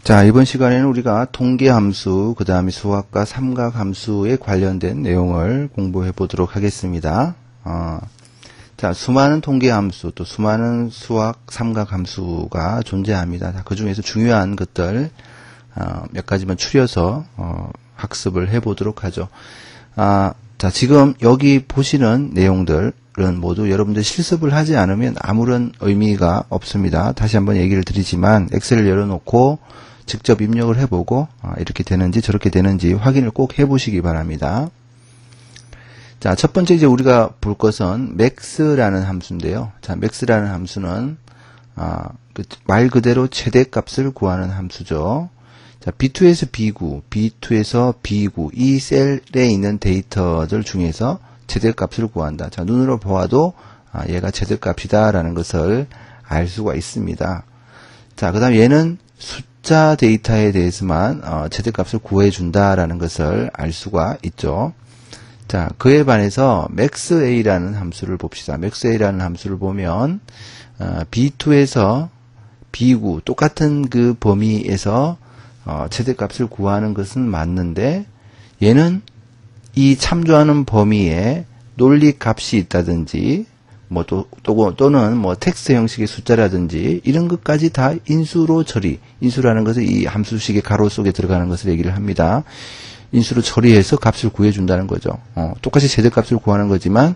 자, 이번 시간에는 우리가 통계함수, 그 다음에 수학과 삼각함수에 관련된 내용을 공부해 보도록 하겠습니다. 자, 수많은 통계함수, 또 수많은 수학, 삼각함수가 존재합니다. 그 중에서 중요한 것들 몇 가지만 추려서 학습을 해 보도록 하죠. 자, 지금 여기 보시는 내용들은 모두 여러분들 실습을 하지 않으면 아무런 의미가 없습니다. 다시 한번 얘기를 드리지만 엑셀을 열어놓고 직접 입력을 해보고 이렇게 되는지 저렇게 되는지 확인을 꼭 해보시기 바랍니다. 자, 첫 번째 이제 우리가 볼 것은 max라는 함수인데요. 자, max라는 함수는 말 그대로 최대값을 구하는 함수죠. 자, B2에서 B9, B2에서 B9 이 셀에 있는 데이터들 중에서 최대값을 구한다. 자, 눈으로 보아도 얘가 최대값이다라는 것을 알 수가 있습니다. 자, 그 다음 얘는 숫자 데이터에 대해서만 최대값을 구해준다라는 것을 알 수가 있죠. 자, 그에 반해서 maxA라는 함수를 봅시다. maxA라는 함수를 보면 B2에서 B9 똑같은 그 범위에서 최대값을 구하는 것은 맞는데 얘는 이 참조하는 범위에 논리값이 있다든지 또는 텍스트 형식의 숫자라든지 이런 것까지 다 인수로 처리, 인수라는 것은 이 함수식의 가로 속에 들어가는 것을 얘기를 합니다. 인수로 처리해서 값을 구해준다는 거죠. 똑같이 최대값을 구하는 거지만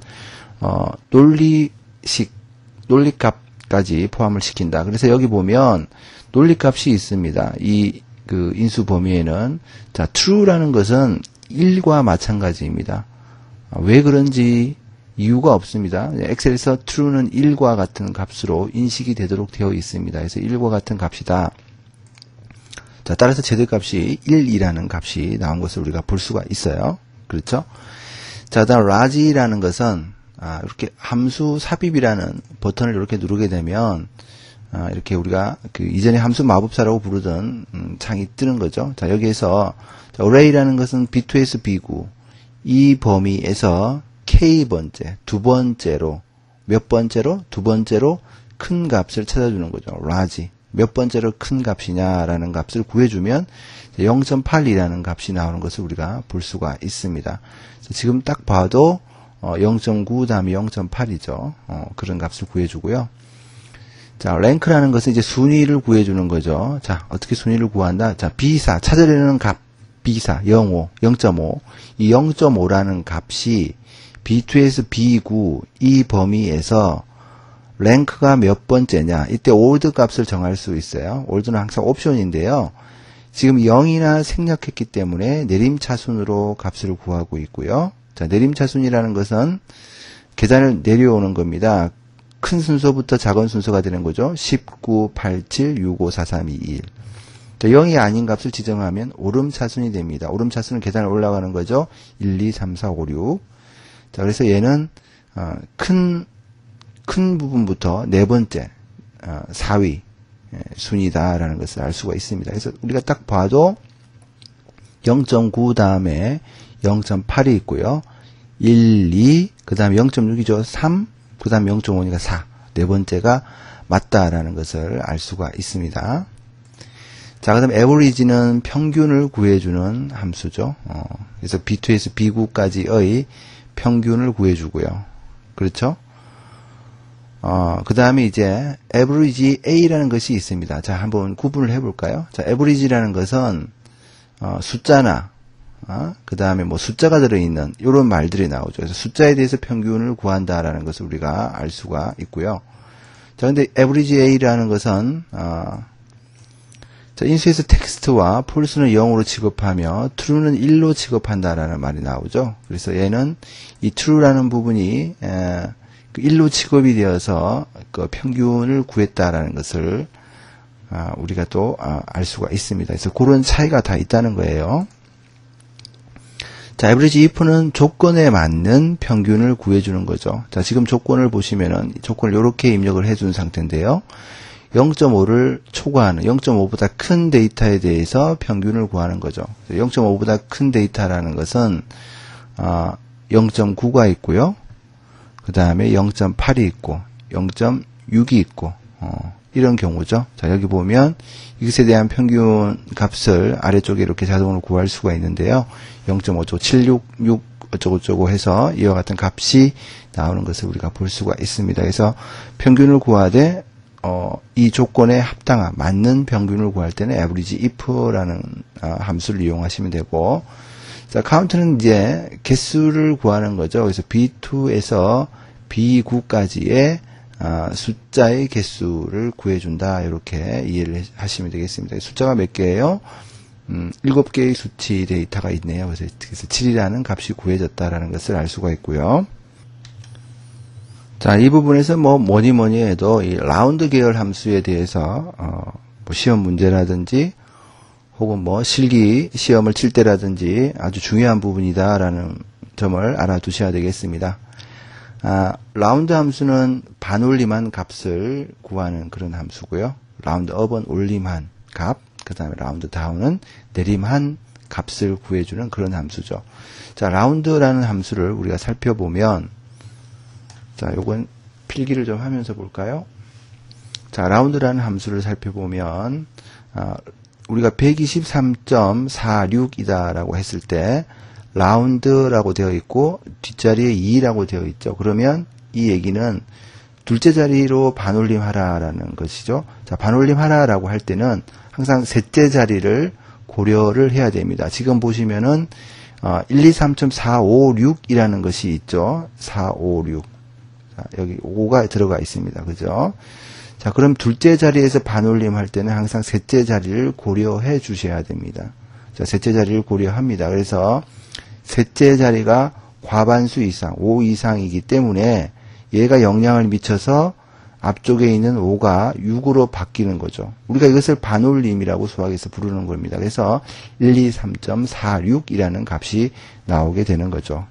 논리값까지 포함을 시킨다. 그래서 여기 보면 논리값이 있습니다. 이 그 인수 범위에는 자, true라는 것은 1과 마찬가지입니다. 왜 그런지 이유가 없습니다. 엑셀에서 true는 1과 같은 값으로 인식이 되도록 되어 있습니다. 그래서 1과 같은 값이다. 자, 따라서 최대값이 1이라는 값이 나온 것을 우리가 볼 수가 있어요. 그렇죠? 자, 다음 large라는 것은 이렇게 함수 삽입이라는 버튼을 이렇게 누르게 되면 이렇게 우리가 그 이전에 함수 마법사라고 부르던 창이 뜨는 거죠. 자, 여기에서 array라는 것은 B2에서 B9 이 범위에서 K번째, 두 번째로 큰 값을 찾아주는 거죠. large. 몇 번째로 큰 값이냐라는 값을 구해주면 0.8이라는 값이 나오는 것을 우리가 볼 수가 있습니다. 지금 딱 봐도 0.9 다음에 0.8이죠. 그런 값을 구해주고요. 자, 랭크라는 것은 이제 순위를 구해주는 거죠. 자, 어떻게 순위를 구한다? 자, B4, 찾아내는 값, B4, 0.5. 이 0.5라는 값이 B2에서 B9 이 범위에서 랭크가 몇 번째냐. 이때 old 값을 정할 수 있어요. old는 항상 옵션인데요. 지금 0이나 생략했기 때문에 내림차순으로 값을 구하고 있고요. 자, 내림차순이라는 것은 계산을 내려오는 겁니다. 큰 순서부터 작은 순서가 되는 거죠. 19, 87, 65, 4, 3, 2, 1. 자, 0이 아닌 값을 지정하면 오름차순이 됩니다. 오름차순은 계단을 올라가는 거죠. 1, 2, 3, 4, 5, 6. 자, 그래서 얘는 큰 부분부터 네 번째 4위 순위다라는 것을 알 수가 있습니다. 그래서 우리가 딱 봐도 0.9 다음에 0.8이 있고요. 1, 2, 그 다음에 0.6이죠. 3, 그 다음에 0.5니까 4. 네 번째가 맞다라는 것을 알 수가 있습니다. 자, 그 다음에 average는 평균을 구해주는 함수죠. 그래서 B2에서 B9까지의 평균을 구해주고요. 그렇죠? 그 다음에 이제 average A라는 것이 있습니다. 자, 한번 구분을 해볼까요? 자, average라는 것은 숫자나 그 다음에 숫자가 들어있는 이런 말들이 나오죠. 그래서 숫자에 대해서 평균을 구한다라는 것을 우리가 알 수가 있고요. 자, 근데 average A라는 것은 자, 인수에서 텍스트와 false는 0으로 취급하며 true는 1로 취급한다라는 말이 나오죠. 그래서 얘는 이 true라는 부분이 1로 취급이 되어서 그 평균을 구했다라는 것을 우리가 또 알 수가 있습니다. 그래서 그런 차이가 다 있다는 거예요. 자, average if는 조건에 맞는 평균을 구해주는 거죠. 자, 지금 조건을 보시면은 조건을 이렇게 입력을 해준 상태인데요. 0.5를 초과하는 0.5보다 큰 데이터에 대해서 평균을 구하는 거죠. 0.5보다 큰 데이터라는 것은 0.9가 있고요. 그 다음에 0.8이 있고 0.6이 있고 이런 경우죠. 자, 여기 보면 이것에 대한 평균 값을 아래쪽에 이렇게 자동으로 구할 수가 있는데요. 0.5조 766 어쩌고저쩌고 해서 이와 같은 값이 나오는 것을 우리가 볼 수가 있습니다. 그래서 평균을 구하되 이 조건에 합당한 맞는 평균을 구할 때는 average if라는 함수를 이용하시면 되고, 자, count는 이제 개수를 구하는 거죠. 그래서 B2에서 B9까지의 숫자의 개수를 구해준다. 이렇게 이해를 하시면 되겠습니다. 숫자가 몇 개예요? 7개의 수치 데이터가 있네요. 그래서 7이라는 값이 구해졌다라는 것을 알 수가 있고요. 자, 이 부분에서 뭐니 해도 이 라운드 계열 함수에 대해서 뭐 시험 문제라든지 혹은 실기 시험을 칠 때라든지 아주 중요한 부분이다라는 점을 알아두셔야 되겠습니다. 라운드 함수는 반올림한 값을 구하는 그런 함수고요. 라운드 업은 올림한 값, 그 다음에 라운드 다운은 내림한 값을 구해주는 그런 함수죠. 자, 라운드라는 함수를 우리가 살펴보면, 자, 요건 필기를 좀 하면서 볼까요? 자, 라운드라는 함수를 살펴보면, 우리가 123.46이다라고 했을 때, 라운드라고 되어 있고, 뒷자리에 2라고 되어 있죠. 그러면 이 얘기는 둘째 자리로 반올림 하라라는 것이죠. 자, 반올림 하라라고 할 때는 항상 셋째 자리를 고려를 해야 됩니다. 지금 보시면은 123.456이라는 것이 있죠. 456. 자, 여기 5가 들어가 있습니다. 그죠? 자, 그럼 둘째 자리에서 반올림 할 때는 항상 셋째 자리를 고려해 주셔야 됩니다. 자, 셋째 자리를 고려합니다. 그래서 셋째 자리가 과반수 이상, 5 이상이기 때문에 얘가 영향을 미쳐서 앞쪽에 있는 5가 6으로 바뀌는 거죠. 우리가 이것을 반올림이라고 수학에서 부르는 겁니다. 그래서 123.46이라는 값이 나오게 되는 거죠.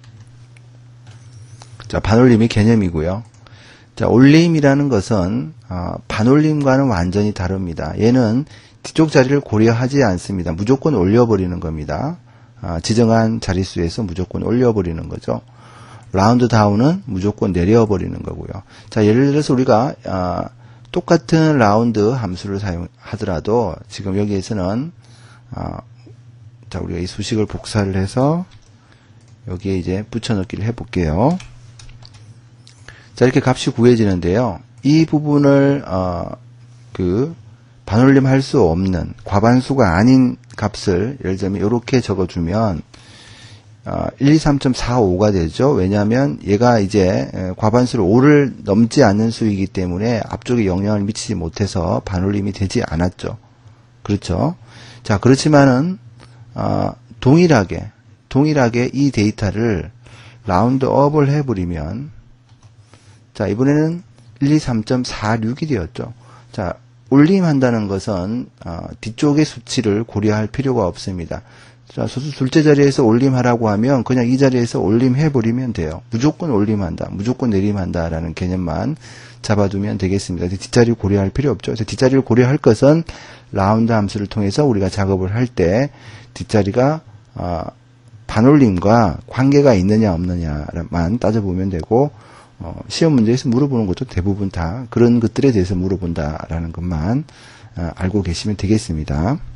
자, 반올림이 개념이고요. 자, 올림이라는 것은 반올림과는 완전히 다릅니다. 얘는 뒤쪽 자리를 고려하지 않습니다. 무조건 올려버리는 겁니다. 지정한 자릿수에서 무조건 올려버리는 거죠. 라운드 다운은 무조건 내려버리는 거고요. 자, 예를 들어서 우리가 똑같은 라운드 함수를 사용하더라도 지금 여기에서는 자, 우리가 이 수식을 복사를 해서 여기에 이제 붙여넣기를 해볼게요. 자, 이렇게 값이 구해지는데요. 이 부분을 반올림 할 수 없는 과반수가 아닌 값을 예를 들면 이렇게 적어주면 123.45가 되죠. 왜냐하면 얘가 이제 과반수를 5를 넘지 않는 수이기 때문에 앞쪽에 영향을 미치지 못해서 반올림이 되지 않았죠. 그렇죠. 자, 그렇지만은 동일하게 이 데이터를 라운드업을 해버리면, 자, 이번에는 123.46이 되었죠. 자, 올림한다는 것은 뒤쪽의 수치를 고려할 필요가 없습니다. 자, 둘째 자리에서 올림하라고 하면 그냥 이 자리에서 올림해버리면 돼요. 무조건 올림한다, 무조건 내림한다라는 개념만 잡아두면 되겠습니다. 뒷자리를 고려할 필요 없죠. 뒷자리를 고려할 것은 라운드 함수를 통해서 우리가 작업을 할 때 뒷자리가 반올림과 관계가 있느냐 없느냐만 따져보면 되고, 시험 문제에서 물어보는 것도 대부분 다 그런 것들에 대해서 물어본다라는 것만 알고 계시면 되겠습니다.